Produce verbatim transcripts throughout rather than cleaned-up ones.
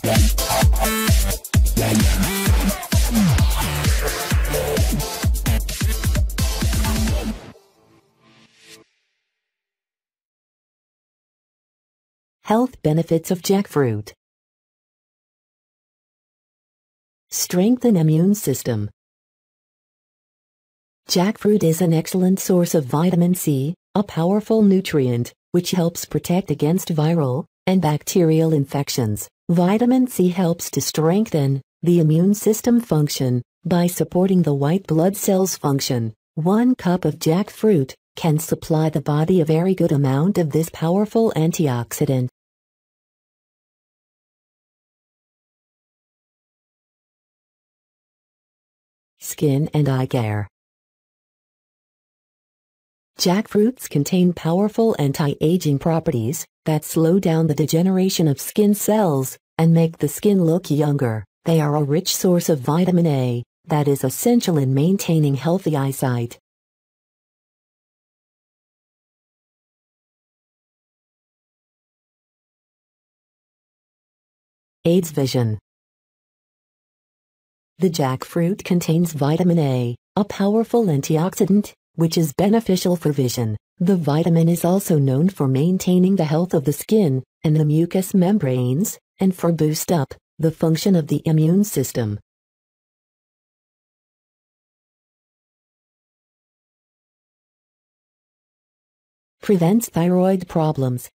Health benefits of jackfruit. Strengthen immune system. Jackfruit is an excellent source of vitamin C, a powerful nutrient, which helps protect against viral and bacterial infections. Vitamin C helps to strengthen the immune system function by supporting the white blood cells function. One cup of jackfruit can supply the body a very good amount of this powerful antioxidant. Skin and eye care. Jackfruits contain powerful anti-aging properties that slow down the degeneration of skin cells and make the skin look younger. They are a rich source of vitamin A that is essential in maintaining healthy eyesight. Aids vision. The jackfruit contains vitamin A, a powerful antioxidant, which is beneficial for vision. The vitamin is also known for maintaining the health of the skin and the mucous membranes, and for boost up the function of the immune system. Prevents thyroid problems.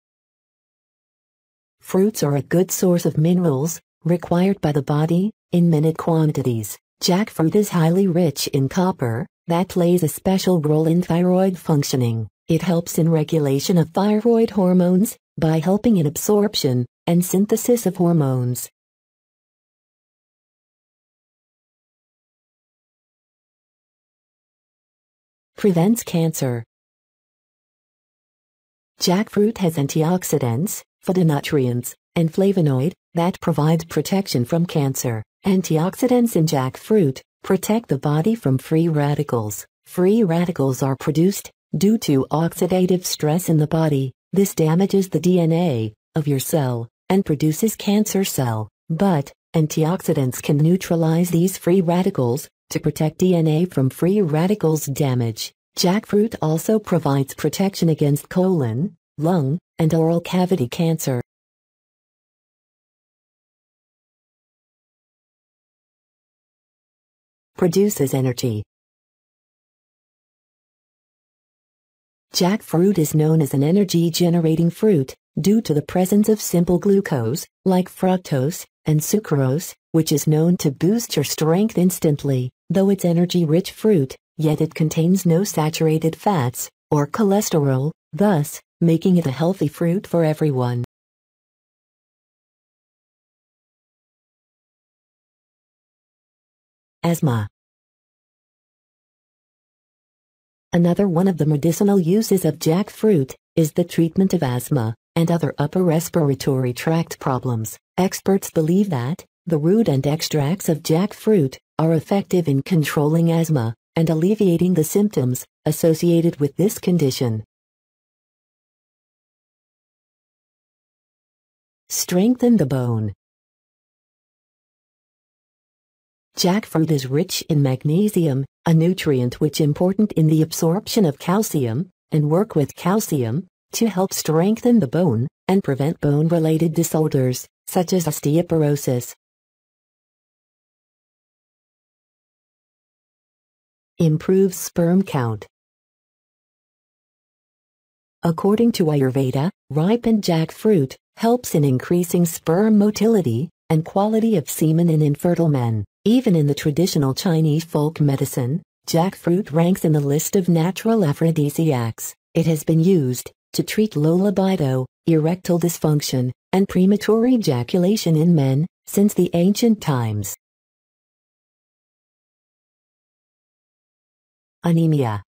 Fruits are a good source of minerals required by the body in minute quantities. Jackfruit is highly rich in copper that plays a special role in thyroid functioning. It helps in regulation of thyroid hormones by helping in absorption and synthesis of hormones. Prevents cancer. Jackfruit has antioxidants, phytonutrients, and flavonoid that provide protection from cancer. Antioxidants in jackfruit protect the body from free radicals. Free radicals are produced due to oxidative stress in the body. This damages the D N A of your cell and produces cancer cell. But antioxidants can neutralize these free radicals to protect D N A from free radicals damage. Jackfruit also provides protection against colon, lung, and oral cavity cancer. Produces energy. Jackfruit is known as an energy-generating fruit due to the presence of simple glucose, like fructose, and sucrose, which is known to boost your strength instantly. Though it's energy-rich fruit, yet it contains no saturated fats or cholesterol, thus making it a healthy fruit for everyone. Asthma. Another one of the medicinal uses of jackfruit is the treatment of asthma and other upper respiratory tract problems. Experts believe that the root and extracts of jackfruit are effective in controlling asthma and alleviating the symptoms associated with this condition. Strengthen the bone. Jackfruit is rich in magnesium, a nutrient which is important in the absorption of calcium, and work with calcium to help strengthen the bone and prevent bone-related disorders, such as osteoporosis. Improves sperm count. According to Ayurveda, ripened jackfruit helps in increasing sperm motility and quality of semen in infertile men. Even in the traditional Chinese folk medicine, jackfruit ranks in the list of natural aphrodisiacs. It has been used to treat low libido, erectile dysfunction, and premature ejaculation in men since the ancient times. Anemia.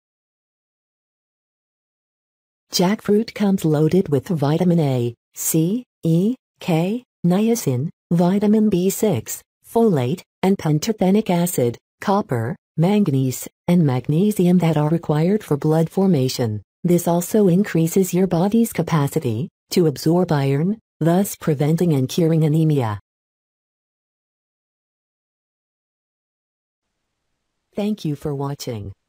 Jackfruit comes loaded with vitamin A, C, E, K, niacin, vitamin B six, folate, and pantothenic acid, copper, manganese, and magnesium that are required for blood formation. This also increases your body's capacity to absorb iron, thus preventing and curing anemia. Thank you for watching.